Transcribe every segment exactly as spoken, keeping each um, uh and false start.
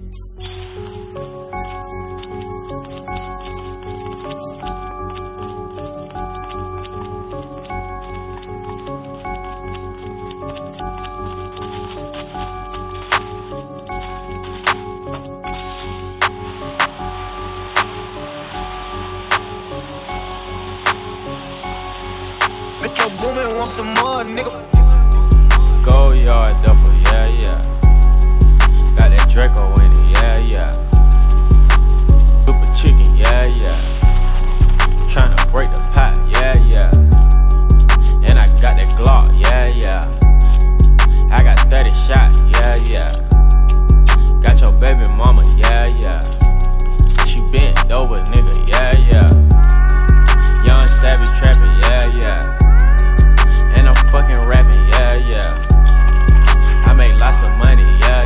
Metro Boomin want some more, nigga. Go yard duffel, yeah, yeah. Got that Draco in it, yeah, yeah. Super chicken, yeah, yeah. Tryna break the pot, yeah, yeah. And I got that Glock, yeah, yeah. I got thirty shots, yeah, yeah. Got your baby mama, yeah, yeah. She bent over, nigga, yeah, yeah. Young savage trapping, yeah, yeah. And I'm fucking rapping, yeah, yeah. I make lots of money, yeah,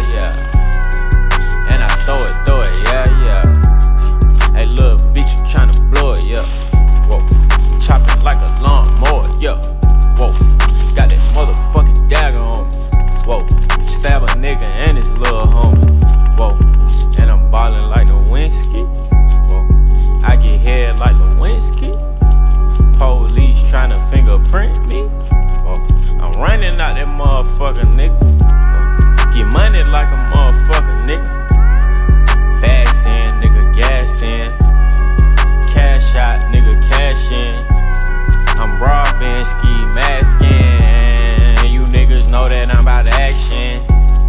yeah. And I throw it, throw it, yeah, yeah. Hey, little bitch, you tryna blow it, yeah. Whoa, chopping like a lawnmower, yeah. Whoa, got that motherfucking dagger on me. Whoa, stab a nigga and his little homie. Whoa, and I'm ballin' like Lewinsky. Whoa, I get head like Lewinsky. Police tryna fingerprint me. Whoa, I'm running out that motherfucker, nigga. Whoa, get money like a motherfucker, nigga. Bags in, nigga, gas in. Cash out, nigga, cash in. I'm robbing, ski masking. You niggas know that I'm about action.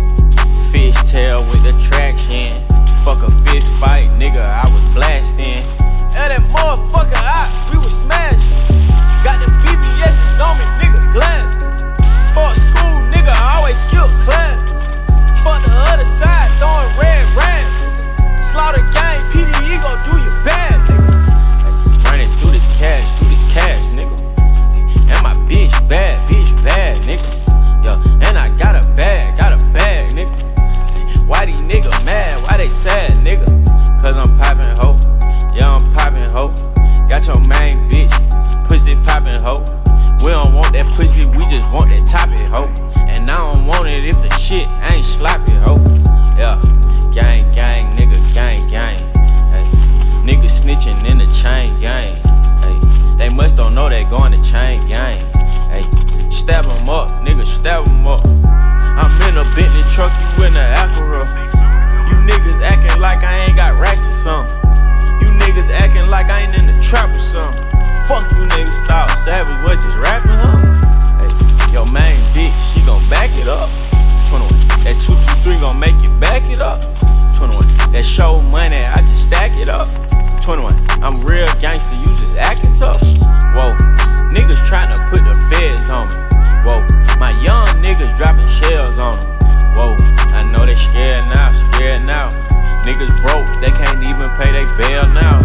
Fish tail with the traction. Fuck a fist fight, nigga, I was blasting. And that motherfucker out, we was smashing. Got the B B S's on me, nigga, glad. Fuck school, nigga, I always skip class. Fuck the other side, throwing red rag. Slaughter gang, P D E gon' do you bad, nigga. Running through this cash, through this cash, nigga. And my bitch bad, bitch bad, nigga. Yeah, and I got a bag, got a bag, nigga. Why these niggas mad? Why they sad, nigga? Cause I'm poppin' ho. Yeah, I'm poppin' ho. Got your main bitch, pussy poppin' ho. We don't want that pussy, we just want that topic ho. And I don't want it if the shit ain't sloppy ho. Yeah, gang, gang, nigga, gang, gang. Hey, nigga snitching in the chain gang. Hey, they must don't know they going to chain gang. Hey, stab 'em up, nigga, stab 'em up. I'm in a Bentley truck, you in a Acura. You niggas acting like I ain't got racks or something. You niggas acting like I ain't in the trap or something. Fuck you niggas thought Savage was just rapping, huh? Hey, your main bitch, she gon' back it up. twenty-one, that two two three gon' make you back it up. twenty-one, that show money, I just stack it up. twenty-one, I'm real gangster, you just acting tough. Whoa, niggas tryna put the feds on me. Whoa, my young niggas dropping shells on them. Whoa, I know they scared now, scared now. Niggas broke, they can't even pay they bail now.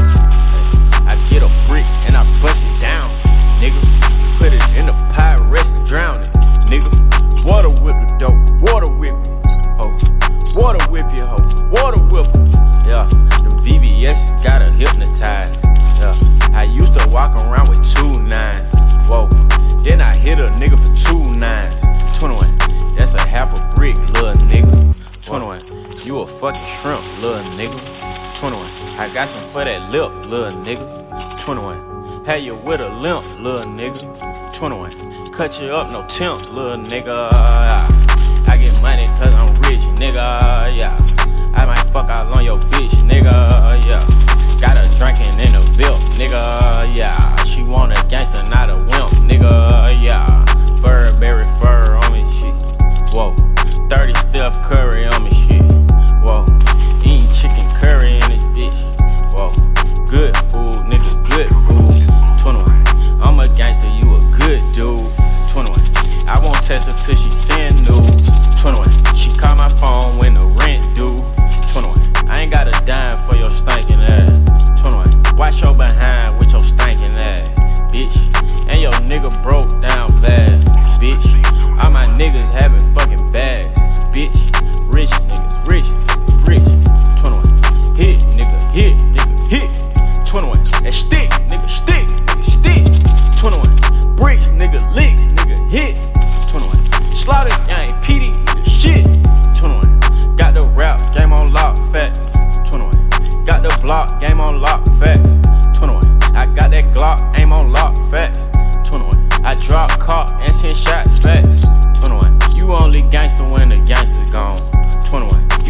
I get a brick and I bust it down, nigga. Put it in the pot, rest and drown it, nigga. Water whip the dope, water whip it, ho. Water whip you, ho. Water whip it, yeah. The V V S's gotta hypnotize, yeah. I used to walk around with two nines, whoa. Then I hit a nigga for two nines. twenty-one, that's a half a brick, little nigga. twenty-one, you a fucking shrimp, little nigga. twenty-one, I got some for that lip, little nigga. twenty-one, had you with a limp, little nigga. twenty-one, cut you up, no temp, little nigga. I get money cause I'm rich, nigga, yeah. I might fuck out on your bitch, nigga, yeah. Got her drinking in a Vilp, nigga, yeah. She want a gangster, not a wimp, nigga, yeah. Burberry fur on me, shit, whoa. thirty Steph Curry on me, shit, whoa. Eating chicken curry in this bitch, whoa. Good food, nigga, good food. twenty-one, I'm a gangster, you a good dude. twenty-one, I won't test her till she send news. twenty-one, she call my phone when the rent due.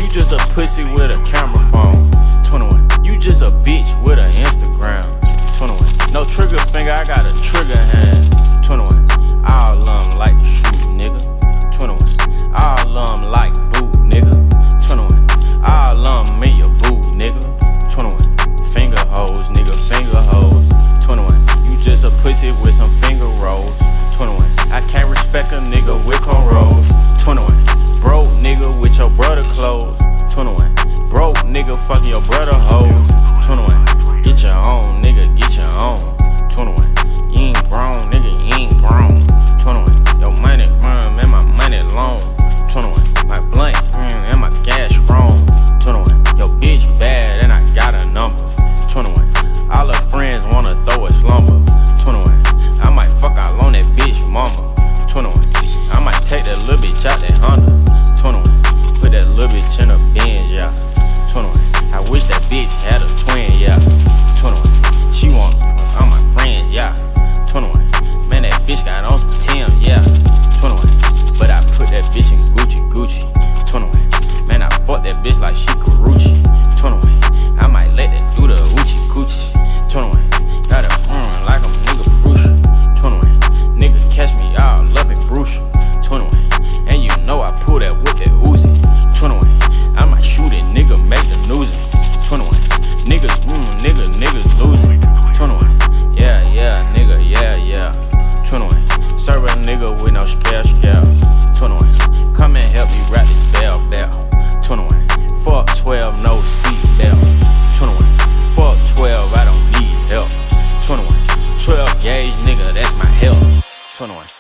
just a pussy with a camera phone. twenty-one, you just a bitch with an Instagram. twenty-one, no trigger finger, I got a trigger hand. twenty-one, all of them like to shoot, nigga. twenty-one, all of them like boot, nigga. twenty-one, all of them in your boot, nigga. twenty-one, finger hoes, nigga, finger hoes. twenty-one, you just a pussy with some finger rolls. twenty-one, I can't respect a nigga with cornrows. twenty-one, broke nigga with your brother clothes. twenty-one, broke nigga fucking your brother hoes. twenty-one, get your own, nigga, get your own. twenty-one, you ain't grown, nigga, you ain't grown. twenty-one, your money, mm, and my money long. twenty-one, my blunt, mm, and my gas strong. twenty-one, your bitch bad and I got a number. twenty-one, all her friends wanna throw a slumber. twenty-one, I might fuck out on that bitch mama. twenty-one, I might take that little bitch out that Honda. twenty-one, put that little bitch in a Benz, yeah. twenty-one, I wish that bitch had a twin, yeah. twenty-one, she want all my friends, yeah. twenty-one, man, that bitch got on some Timbs, yeah. twenty-one, but I put that bitch in Gucci, Gucci. twenty-one, man, I fuck that bitch like she Karuchi. twenty-one, I might let that do the Uchi Coochie. twenty-one, got it mm, like I'm nigga Bruce. twenty-one, nigga catch me all up in Bruce. twenty-one, and you know I pull that whip that Uzi. twenty-one, I might shoot it, nigga, make the news. twenty-one, niggas, mm, nigga, niggas losing. twenty-one, yeah, yeah, nigga, yeah, yeah. twenty-one, serve a nigga with no scale, scale. twenty-one, come and help me rap this bell, bell. twenty-one, fuck twelve, no seat belt. twenty-one, fuck twelve, I don't need help. twenty-one, twelve gauge, nigga, that's my help. twenty-one.